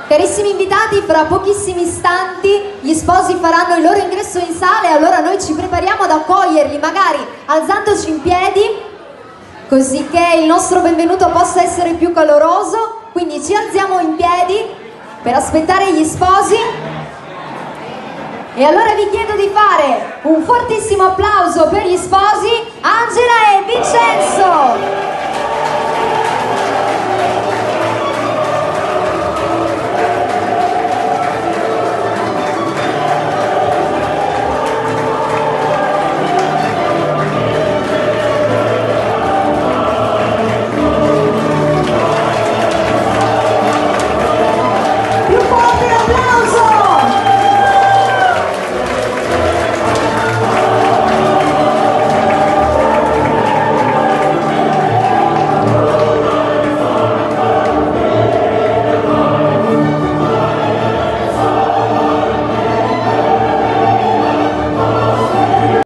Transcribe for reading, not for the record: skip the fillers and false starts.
Carissimi invitati, fra pochissimi istanti gli sposi faranno il loro ingresso in sala e allora noi ci prepariamo ad accoglierli, magari alzandoci in piedi, così che il nostro benvenuto possa essere più caloroso. Quindi ci alziamo in piedi per aspettare gli sposi. E allora vi chiedo di fare un fortissimo applauso per gli sposi Angela e Vincenzo.